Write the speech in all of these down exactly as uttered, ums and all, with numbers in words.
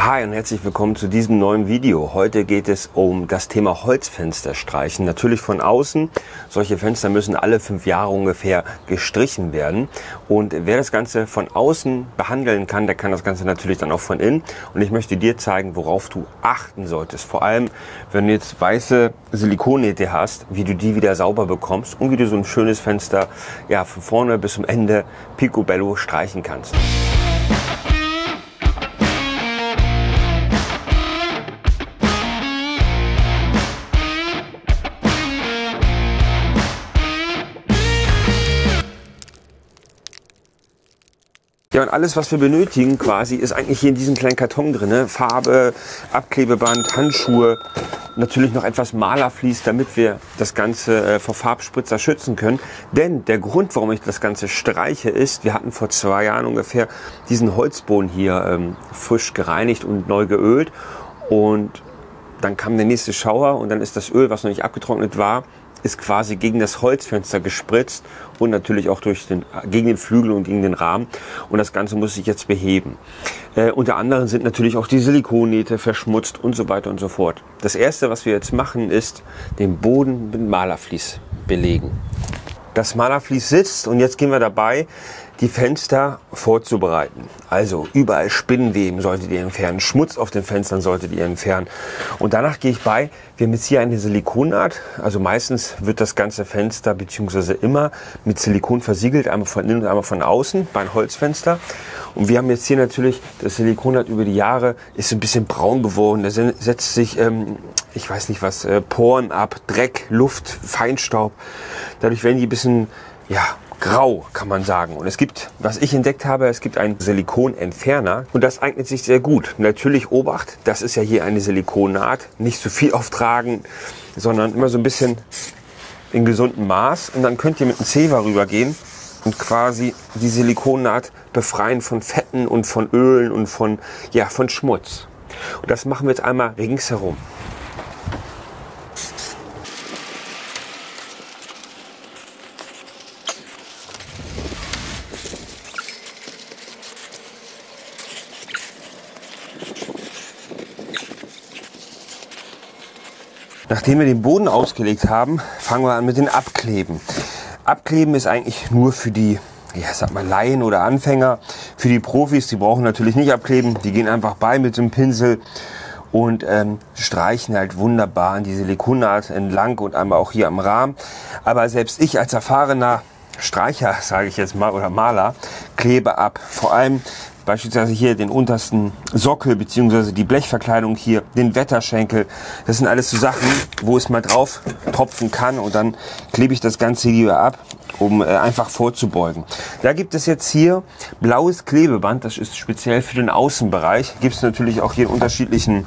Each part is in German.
Hi und herzlich willkommen zu diesem neuen Video. Heute geht es um das Thema Holzfenster streichen. Natürlich von außen. Solche Fenster müssen alle fünf Jahre ungefähr gestrichen werden. Und wer das Ganze von außen behandeln kann, der kann das Ganze natürlich dann auch von innen. Und ich möchte dir zeigen, worauf du achten solltest. Vor allem, wenn du jetzt weiße Silikonnähte hast, wie du die wieder sauber bekommst und wie du so ein schönes Fenster ja, von vorne bis zum Ende picobello streichen kannst. Ja, und alles, was wir benötigen quasi, ist eigentlich hier in diesem kleinen Karton drin. Ne? Farbe, Abklebeband, Handschuhe, natürlich noch etwas Malervlies, damit wir das Ganze äh, vor Farbspritzer schützen können. Denn der Grund, warum ich das Ganze streiche, ist, wir hatten vor zwei Jahren ungefähr diesen Holzboden hier ähm, frisch gereinigt und neu geölt. Und dann kam der nächste Schauer und dann ist das Öl, was noch nicht abgetrocknet war, ist quasi gegen das Holzfenster gespritzt und natürlich auch durch den, gegen den Flügel und gegen den Rahmen. Und das Ganze muss sich jetzt beheben. Äh, unter anderem sind natürlich auch die Silikonnähte verschmutzt und so weiter und so fort. Das erste, was wir jetzt machen, ist den Boden mit Malervlies belegen. Das Malervlies sitzt und jetzt gehen wir dabei, die Fenster vorzubereiten. Also überall Spinnenweben solltet ihr entfernen, Schmutz auf den Fenstern solltet ihr entfernen. Und danach gehe ich bei, wir haben jetzt hier eine Silikonnaht, also meistens wird das ganze Fenster beziehungsweise immer mit Silikon versiegelt, einmal von innen und einmal von außen, bei einem Holzfenster. Und wir haben jetzt hier natürlich, das Silikonnaht über die Jahre ist so ein bisschen braun geworden, da setzt sich, ähm, ich weiß nicht was, äh, Poren ab, Dreck, Luft, Feinstaub. Dadurch werden die ein bisschen, ja, grau, kann man sagen. Und es gibt, was ich entdeckt habe, es gibt einen Silikonentferner und das eignet sich sehr gut. Natürlich Obacht, das ist ja hier eine Silikonnaht, nicht zu viel auftragen, sondern immer so ein bisschen in gesundem Maß. Und dann könnt ihr mit einem Zewa rübergehen und quasi die Silikonnaht befreien von Fetten und von Ölen und von, ja, von Schmutz. Und das machen wir jetzt einmal ringsherum. Nachdem wir den Boden ausgelegt haben, fangen wir an mit den Abkleben. Abkleben ist eigentlich nur für die, ja, sag mal Laien oder Anfänger. Für die Profis, die brauchen natürlich nicht abkleben. Die gehen einfach bei mit dem Pinsel und ähm, streichen halt wunderbar an die Silikonnaht entlang und einmal auch hier am Rahmen. Aber selbst ich als erfahrener Streicher, sage ich jetzt mal, oder Maler, klebe ab. Vor allem beispielsweise hier den untersten Sockel bzw. die Blechverkleidung hier, den Wetterschenkel. Das sind alles so Sachen, wo es mal drauf tropfen kann und dann klebe ich das Ganze lieber ab, um äh, einfach vorzubeugen. Da gibt es jetzt hier blaues Klebeband, das ist speziell für den Außenbereich. Gibt es natürlich auch hier in unterschiedlichen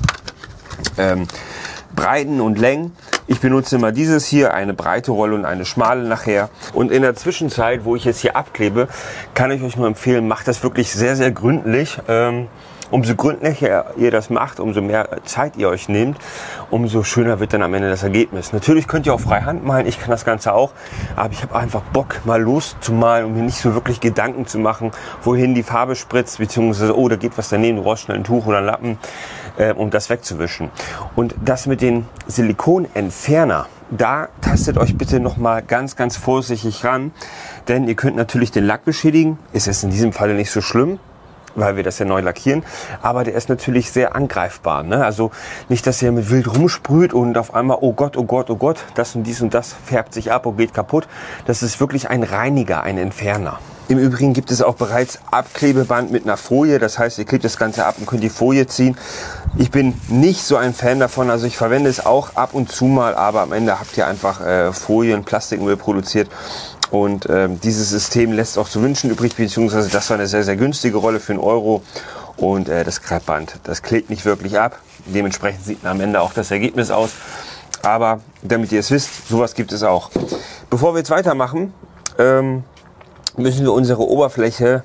ähm, Breiten und Längen. Ich benutze immer dieses hier, eine breite Rolle und eine schmale nachher. Und in der Zwischenzeit, wo ich jetzt hier abklebe, kann ich euch nur empfehlen, macht das wirklich sehr, sehr gründlich. Ähm, umso gründlicher ihr das macht, umso mehr Zeit ihr euch nehmt, umso schöner wird dann am Ende das Ergebnis. Natürlich könnt ihr auch freihand malen, ich kann das Ganze auch, aber ich habe einfach Bock, mal loszumalen und mir nicht so wirklich Gedanken zu machen, wohin die Farbe spritzt, beziehungsweise, oh, da geht was daneben, du brauchst schnell ein Tuch oder einen Lappen, äh, um das wegzuwischen. Und das mit den Silikonentferner, da tastet euch bitte noch mal ganz, ganz vorsichtig ran, denn ihr könnt natürlich den Lack beschädigen, ist es in diesem Falle nicht so schlimm, weil wir das ja neu lackieren, aber der ist natürlich sehr angreifbar. Ne? Also nicht, dass ihr mit wild rumsprüht und auf einmal, oh Gott, oh Gott, oh Gott, das und dies und das färbt sich ab und geht kaputt. Das ist wirklich ein Reiniger, ein Entferner. Im Übrigen gibt es auch bereits Abklebeband mit einer Folie, das heißt, ihr klebt das Ganze ab und könnt die Folie ziehen. Ich bin nicht so ein Fan davon, also ich verwende es auch ab und zu mal, aber am Ende habt ihr einfach äh, Folien, Plastikmüll produziert. Und ähm, dieses System lässt auch zu wünschen übrig, beziehungsweise das war eine sehr, sehr günstige Rolle für einen Euro. Und äh, das Kreppband, das klebt nicht wirklich ab. Dementsprechend sieht am Ende auch das Ergebnis aus. Aber damit ihr es wisst, sowas gibt es auch. Bevor wir jetzt weitermachen, ähm, müssen wir unsere Oberfläche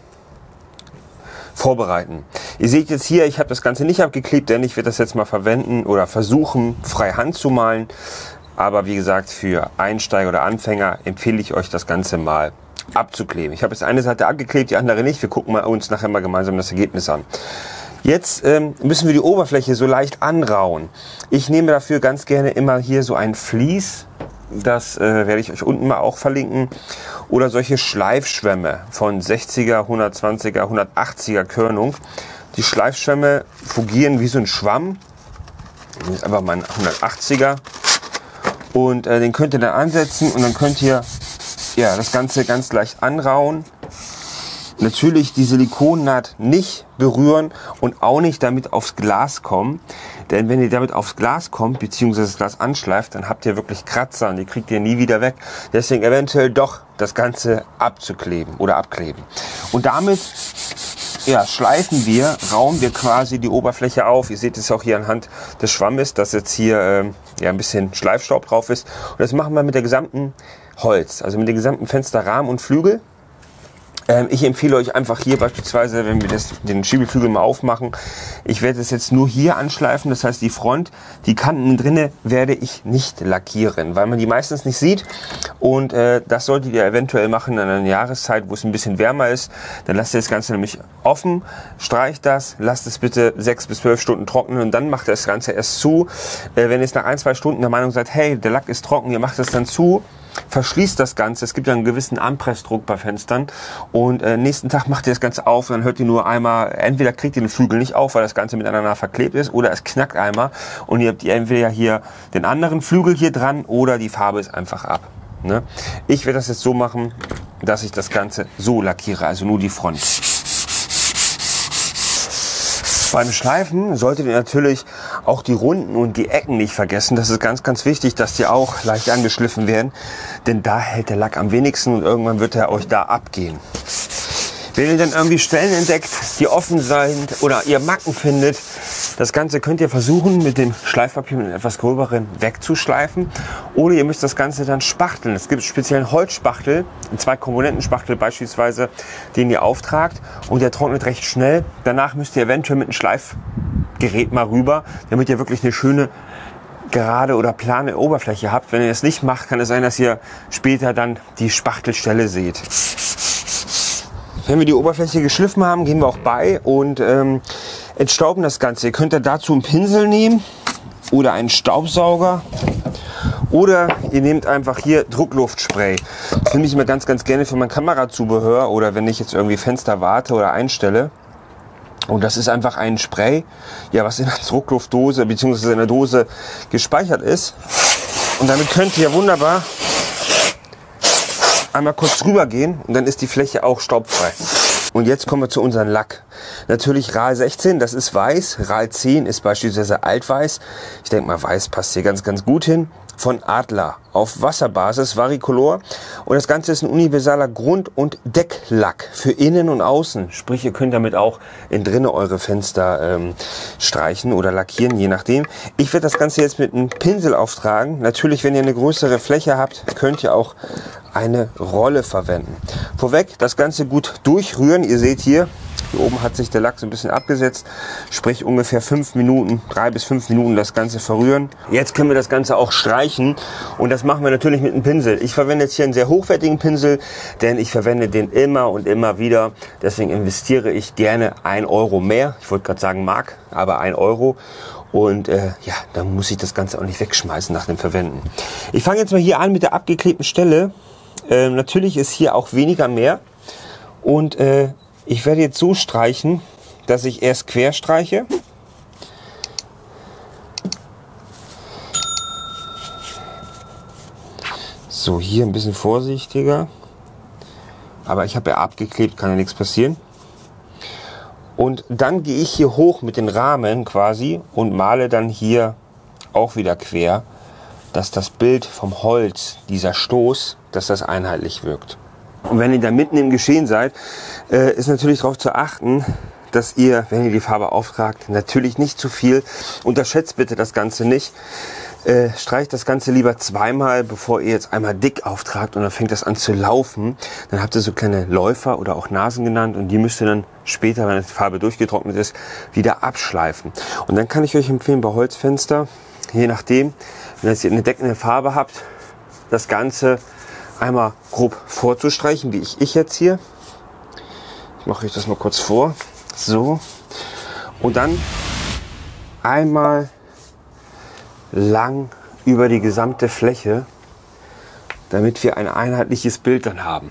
vorbereiten. Ihr seht jetzt hier, ich habe das Ganze nicht abgeklebt, denn ich werde das jetzt mal verwenden oder versuchen, frei Hand zu malen. Aber wie gesagt, für Einsteiger oder Anfänger empfehle ich euch das Ganze mal abzukleben. Ich habe jetzt eine Seite abgeklebt, die andere nicht. Wir gucken mal uns nachher mal gemeinsam das Ergebnis an. Jetzt ähm, müssen wir die Oberfläche so leicht anrauen. Ich nehme dafür ganz gerne immer hier so ein Vlies. Das äh, werde ich euch unten mal auch verlinken. Oder solche Schleifschwämme von sechziger, hundertzwanziger, hundertachtziger Körnung. Die Schleifschwämme fungieren wie so ein Schwamm. Das ist einfach mal ein hundertachtziger. Und äh, den könnt ihr dann ansetzen und dann könnt ihr ja, das Ganze ganz leicht anrauen. Natürlich die Silikonnaht nicht berühren und auch nicht damit aufs Glas kommen. Denn wenn ihr damit aufs Glas kommt, beziehungsweise das Glas anschleift, dann habt ihr wirklich Kratzer und die kriegt ihr nie wieder weg. Deswegen eventuell doch das Ganze abzukleben oder abkleben. Und damit ja, schleifen wir, raumen wir quasi die Oberfläche auf. Ihr seht es auch hier anhand des Schwammes, dass jetzt hier ähm, ja, ein bisschen Schleifstaub drauf ist. Und das machen wir mit der gesamten Holz, also mit dem gesamten Fensterrahmen und Flügel. Ähm, ich empfehle euch einfach hier beispielsweise, wenn wir das, den Schiebeflügel mal aufmachen, ich werde es jetzt nur hier anschleifen, das heißt die Front, die Kanten drinne werde ich nicht lackieren, weil man die meistens nicht sieht und äh, das solltet ihr eventuell machen in einer Jahreszeit, wo es ein bisschen wärmer ist, dann lasst ihr das Ganze nämlich offen, streicht das, lasst es bitte sechs bis zwölf Stunden trocknen und dann macht ihr das Ganze erst zu. Äh, wenn ihr jetzt nach ein, zwei Stunden der Meinung seid, hey, der Lack ist trocken, ihr macht es dann zu, verschließt das Ganze. Es gibt ja einen gewissen Anpressdruck bei Fenstern und äh, nächsten Tag macht ihr das Ganze auf und dann hört ihr nur einmal, entweder kriegt ihr den Flügel nicht auf, weil das Ganze miteinander verklebt ist, oder es knackt einmal und ihr habt entweder hier den anderen Flügel hier dran oder die Farbe ist einfach ab. Ne? Ich werde das jetzt so machen, dass ich das Ganze so lackiere, also nur die Front. Beim Schleifen solltet ihr natürlich auch die Runden und die Ecken nicht vergessen. Das ist ganz, ganz wichtig, dass die auch leicht angeschliffen werden, denn da hält der Lack am wenigsten und irgendwann wird er euch da abgehen. Wenn ihr dann irgendwie Stellen entdeckt, die offen sind oder ihr Macken findet, das Ganze könnt ihr versuchen mit dem Schleifpapier mit einem etwas gröberen wegzuschleifen oder ihr müsst das Ganze dann spachteln. Es gibt speziellen Holzspachtel, einen Zwei-Komponenten-Spachtel beispielsweise, den ihr auftragt und der trocknet recht schnell. Danach müsst ihr eventuell mit einem Schleifgerät mal rüber, damit ihr wirklich eine schöne gerade oder plane Oberfläche habt. Wenn ihr das nicht macht, kann es sein, dass ihr später dann die Spachtelstelle seht. Wenn wir die Oberfläche geschliffen haben, gehen wir auch bei und ähm, entstauben das Ganze. Ihr könnt da dazu einen Pinsel nehmen oder einen Staubsauger oder ihr nehmt einfach hier Druckluftspray. Das nehme ich immer ganz, ganz gerne für mein Kamerazubehör oder wenn ich jetzt irgendwie Fenster warte oder einstelle. Und das ist einfach ein Spray, ja, was in einer Druckluftdose bzw. in einer Dose gespeichert ist. Und damit könnt ihr wunderbar einmal kurz drüber gehen und dann ist die Fläche auch staubfrei. Und jetzt kommen wir zu unserem Lack. Natürlich R A L sechzehn, das ist weiß. R A L zehn ist beispielsweise altweiß. Ich denke mal, weiß passt hier ganz, ganz gut hin. Von Adler auf Wasserbasis, Varicolor. Und das Ganze ist ein universaler Grund- und Decklack für innen und außen. Sprich, ihr könnt damit auch in drinnen eure Fenster ähm, streichen oder lackieren, je nachdem. Ich werde das Ganze jetzt mit einem Pinsel auftragen. Natürlich, wenn ihr eine größere Fläche habt, könnt ihr auch eine Rolle verwenden. Vorweg das Ganze gut durchrühren. Ihr seht hier, hier oben hat sich der Lack so ein bisschen abgesetzt. Sprich ungefähr fünf Minuten, drei bis fünf Minuten das Ganze verrühren. Jetzt können wir das Ganze auch streichen und das machen wir natürlich mit einem Pinsel. Ich verwende jetzt hier einen sehr hochwertigen Pinsel, denn ich verwende den immer und immer wieder. Deswegen investiere ich gerne ein Euro mehr. Ich wollte gerade sagen Mark, aber ein Euro. Und äh, ja, dann muss ich das Ganze auch nicht wegschmeißen nach dem Verwenden. Ich fange jetzt mal hier an mit der abgeklebten Stelle. Äh, natürlich ist hier auch weniger mehr. Und äh, ich werde jetzt so streichen, dass ich erst quer streiche. So, hier ein bisschen vorsichtiger. Aber ich habe ja abgeklebt, kann ja nichts passieren. Und dann gehe ich hier hoch mit den Rahmen quasi und male dann hier auch wieder quer, dass das Bild vom Holz, dieser Stoß, dass das einheitlich wirkt. Und wenn ihr da mitten im Geschehen seid, äh, ist natürlich darauf zu achten, dass ihr, wenn ihr die Farbe auftragt, natürlich nicht zu viel, unterschätzt bitte das Ganze nicht. Äh, streicht das Ganze lieber zweimal, bevor ihr jetzt einmal dick auftragt und dann fängt das an zu laufen. Dann habt ihr so kleine Läufer oder auch Nasen genannt und die müsst ihr dann später, wenn die Farbe durchgetrocknet ist, wieder abschleifen. Und dann kann ich euch empfehlen, bei Holzfenster, je nachdem, wenn ihr jetzt eine deckende Farbe habt, das Ganze einmal grob vorzustreichen, wie ich, ich jetzt hier. Ich mache euch das mal kurz vor. So. Und dann einmal lang über die gesamte Fläche, damit wir ein einheitliches Bild dann haben.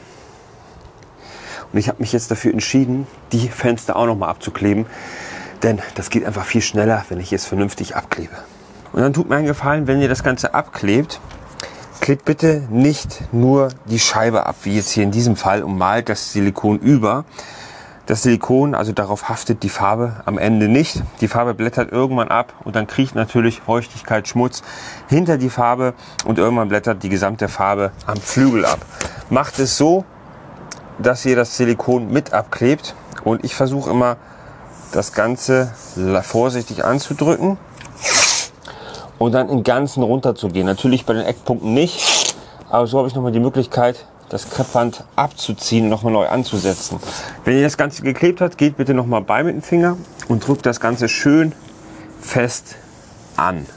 Und ich habe mich jetzt dafür entschieden, die Fenster auch noch mal abzukleben, denn das geht einfach viel schneller, wenn ich es vernünftig abklebe. Und dann tut mir einen Gefallen, wenn ihr das Ganze abklebt, klebt bitte nicht nur die Scheibe ab, wie jetzt hier in diesem Fall, und malt das Silikon über. Das Silikon, also darauf haftet die Farbe am Ende nicht. Die Farbe blättert irgendwann ab und dann kriecht natürlich Feuchtigkeit, Schmutz hinter die Farbe und irgendwann blättert die gesamte Farbe am Flügel ab. Macht es so, dass ihr das Silikon mit abklebt, und ich versuche immer, das Ganze vorsichtig anzudrücken und dann im Ganzen runter zu gehen. Natürlich bei den Eckpunkten nicht, aber so habe ich nochmal die Möglichkeit, das Kreppband abzuziehen und nochmal neu anzusetzen. Wenn ihr das Ganze geklebt habt, geht bitte nochmal bei mit dem Finger und drückt das Ganze schön fest an.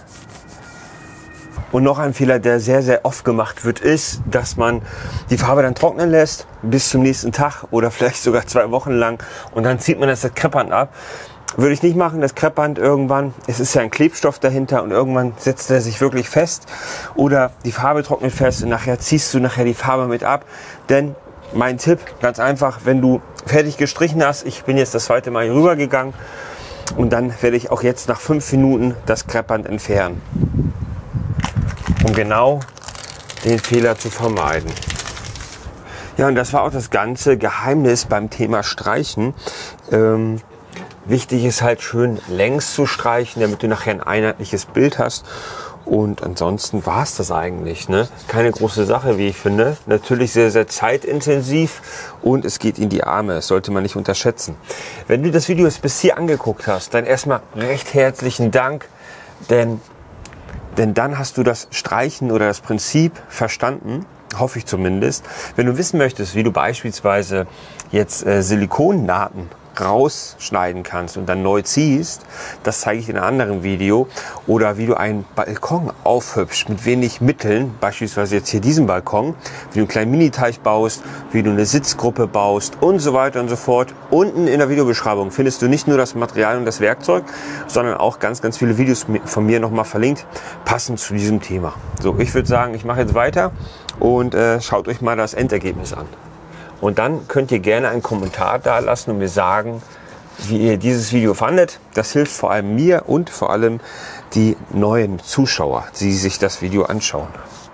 Und noch ein Fehler, der sehr, sehr oft gemacht wird, ist, dass man die Farbe dann trocknen lässt bis zum nächsten Tag oder vielleicht sogar zwei Wochen lang, und dann zieht man das Kreppband ab. Würde ich nicht machen. Das Kreppband irgendwann, es ist ja ein Klebstoff dahinter, und irgendwann setzt er sich wirklich fest oder die Farbe trocknet fest und nachher ziehst du nachher die Farbe mit ab. Denn mein Tipp, ganz einfach, wenn du fertig gestrichen hast, ich bin jetzt das zweite Mal hier rüber gegangen, und dann werde ich auch jetzt nach fünf Minuten das Kreppband entfernen, um genau den Fehler zu vermeiden. Ja, und das war auch das ganze Geheimnis beim Thema Streichen. Ähm, wichtig ist halt, schön längs zu streichen, damit du nachher ein einheitliches Bild hast. Und ansonsten war es das eigentlich, ne? Keine große Sache, wie ich finde. Natürlich sehr, sehr zeitintensiv, und es geht in die Arme. Das sollte man nicht unterschätzen. Wenn du das Video jetzt bis hier angeguckt hast, dann erstmal recht herzlichen Dank, denn Denn dann hast du das Streichen oder das Prinzip verstanden, hoffe ich zumindest. Wenn du wissen möchtest, wie du beispielsweise jetzt äh, Silikonnahten rausschneiden kannst und dann neu ziehst, das zeige ich in einem anderen Video. Oder wie du einen Balkon aufhübschst mit wenig Mitteln, beispielsweise jetzt hier diesen Balkon, wie du einen kleinen Miniteich baust, wie du eine Sitzgruppe baust und so weiter und so fort. Unten in der Videobeschreibung findest du nicht nur das Material und das Werkzeug, sondern auch ganz, ganz viele Videos von mir nochmal verlinkt, passend zu diesem Thema. So, ich würde sagen, ich mache jetzt weiter, und äh, schaut euch mal das Endergebnis an. Und dann könnt ihr gerne einen Kommentar da lassen und mir sagen, wie ihr dieses Video fandet. Das hilft vor allem mir und vor allem die neuen Zuschauer, die sich das Video anschauen.